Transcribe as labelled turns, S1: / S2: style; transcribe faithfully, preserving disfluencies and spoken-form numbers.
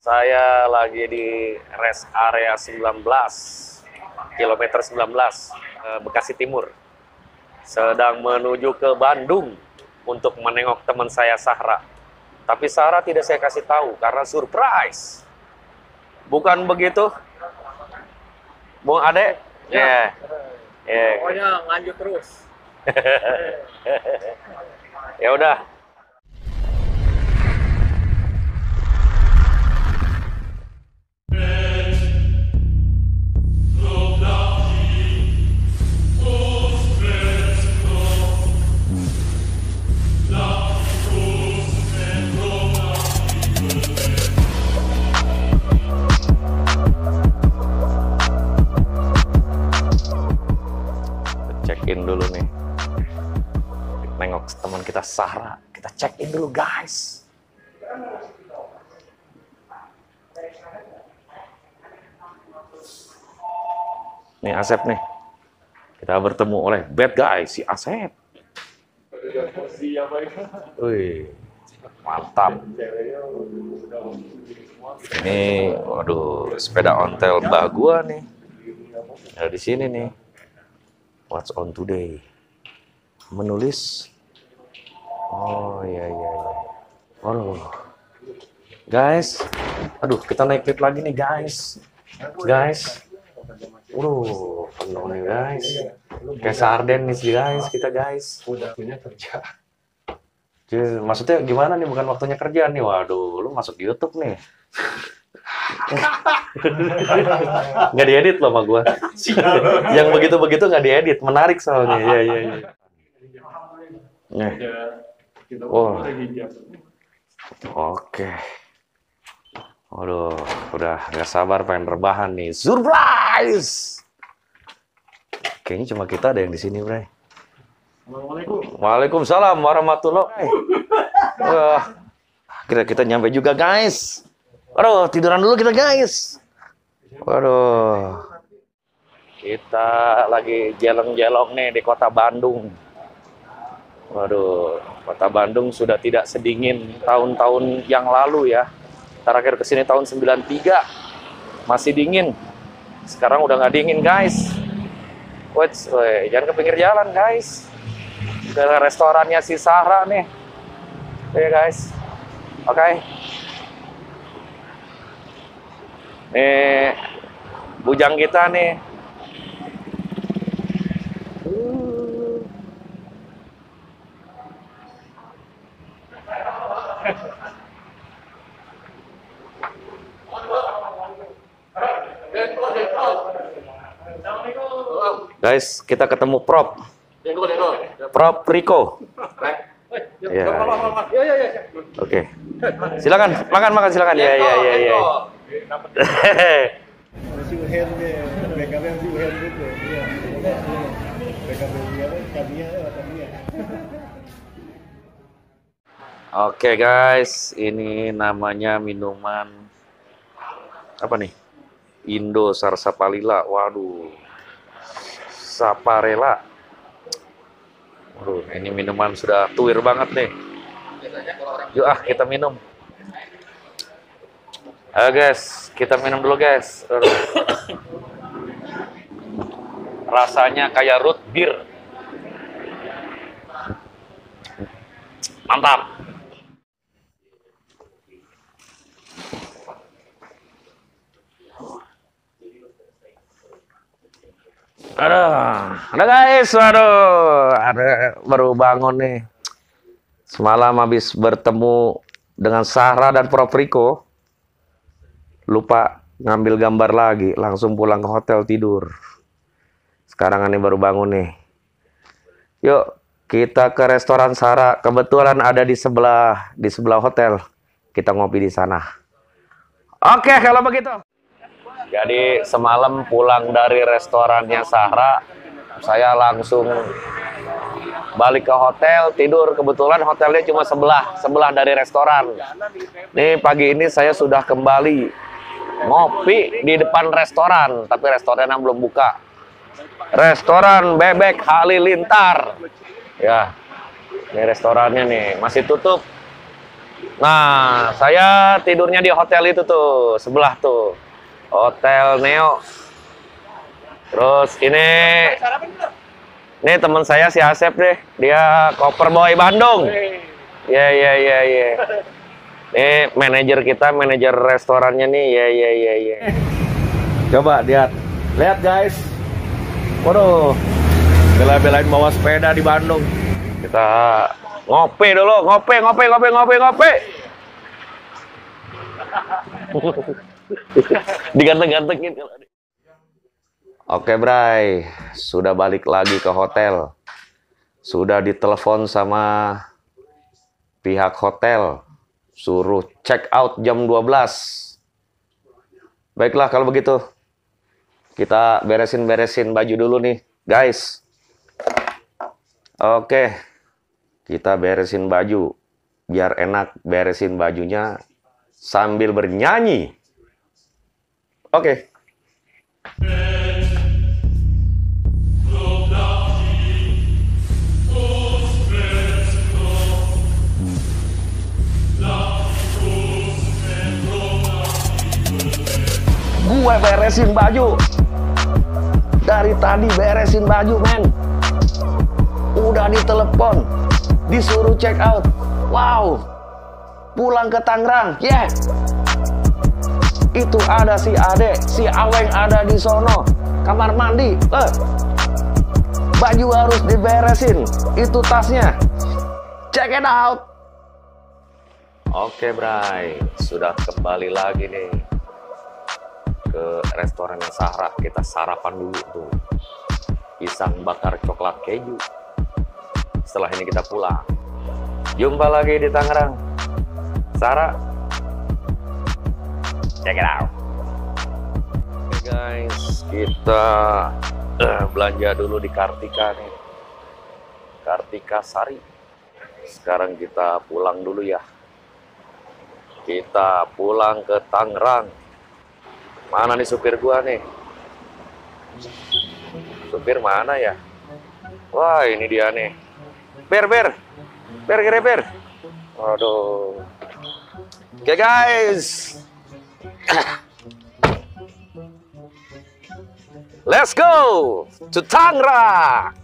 S1: Saya lagi di rest area sembilan belas, kilometer sembilan belas, Bekasi Timur. Sedang menuju ke Bandung untuk menengok teman saya Sahra. Tapi Sahra tidak saya kasih tahu karena surprise. Bukan begitu? Bung Ade? Ya. Yeah. Yeah.
S2: Pokoknya lanjut terus.
S1: Ya udah. Check-in dulu nih. Nengok teman kita Sahra. Kita check-in dulu, guys. Nih Asep nih. Kita bertemu oleh bad guy si Asep. Wih, mantap. Ini, waduh, sepeda ontel mbah gua nih. Ada di sini nih. What's on today? Menulis. Oh iya iya iya. Waduh. Guys, aduh kita naik lift lagi nih guys. Guys. Waduh, penuh nih guys. Kayak sarden nih sih guys, kita guys.
S3: Udah punya kerja.
S1: Jadi, maksudnya gimana nih, bukan waktunya kerja nih. Waduh, lu masuk YouTube nih. Nggak diedit loh sama gua. Yang begitu-begitu nggak diedit, menarik soalnya. Iya iya iya. Nih. Oh. Oke. Waduh, udah nggak sabar pengen rebahan nih. Surprise! Kayaknya cuma kita ada yang di sini, Bray.
S3: Assalamualaikum.
S1: Waalaikumsalam warahmatullahi. Wah, kita kita nyampe juga, guys. Waduh, tiduran dulu kita, guys. Waduh. Kita lagi jelong-jelong nih di kota Bandung. Waduh, kota Bandung sudah tidak sedingin tahun-tahun yang lalu ya. Terakhir kesini tahun sembilan tiga. Masih dingin. Sekarang udah nggak dingin, guys. Wait, wait, jangan ke pinggir jalan, guys. Ke restorannya si Sahra nih. Oke, guys. Oke. Okay. Nih, bujang kita nih. Guys, kita ketemu Prop. Prop Rico. Ya. Oke. Silakan, makan makan silakan. Ya ya ya ya.
S3: Masih uhen deh, B K B masih uhen gitu. Iya. B K B dia kaminya kaminya.
S1: Oke guys, ini namanya minuman apa nih? Indo Sarsapalila. Waduh. Saparela. Waduh, ini minuman sudah tuir banget nih. Yuk ah, kita minum. Ayo guys, kita minum dulu guys. Rasanya kayak root beer. Mantap. Aduh, ada guys, waduh, ada baru bangun nih. Semalam habis bertemu dengan Sahra dan Prof Rico. Lupa ngambil gambar lagi, langsung pulang ke hotel tidur. Sekarang ini baru bangun nih. Yuk, kita ke restoran Sahra. Kebetulan ada di sebelah di sebelah hotel. Kita ngopi di sana. Oke, kalau begitu. Jadi semalam pulang dari restorannya Sahra, saya langsung balik ke hotel, tidur. Kebetulan hotelnya cuma sebelah, sebelah dari restoran. Nih pagi ini saya sudah kembali ngopi di depan restoran, tapi restorannya belum buka. Restoran Bebek Halilintar. Ya, ini restorannya nih masih tutup. Nah, saya tidurnya di hotel itu tuh, sebelah tuh. Hotel Neo. Terus ini ini teman saya si Asep deh, dia koper boy Bandung. Ya ya ya ya. Ini manajer kita, manajer restorannya nih. Ya ya ya ya. Coba lihat. Lihat guys. Waduh. Bela-belain bawa sepeda di Bandung. Kita ngopi dulu, ngopi, ngopi, ngopi, ngopi, ngopi. Diganteng-gantengin. Oke, Bray, sudah balik lagi ke hotel. Sudah ditelepon sama pihak hotel, suruh check out jam dua belas. Baiklah kalau begitu. Kita beresin-beresin baju dulu nih, guys. Oke. Kita beresin baju biar enak beresin bajunya sambil bernyanyi. Oke. Gue beresin baju. Dari tadi beresin baju, men. Udah ditelepon, disuruh check out. Wow. Pulang ke Tangerang. Yeah. Itu ada si Ade, si Aweng ada di sono. Kamar mandi. Eh. Baju harus diberesin. Itu tasnya. Check it out. Oke, Bray. Sudah kembali lagi nih ke restorannya Sahra. Kita sarapan dulu tuh. Pisang bakar coklat keju. Setelah ini kita pulang. Jumpa lagi di Tangerang. Sahra, check it out. Oke guys, kita uh, belanja dulu di Kartika nih. Kartika Sari. Sekarang kita pulang dulu ya. Kita pulang ke Tangerang. Mana nih supir gua nih? Supir mana ya? Wah, ini dia nih. Ber, ber. Ber, ber, ber. Waduh. Oke, guys. Let's go to Tangerang.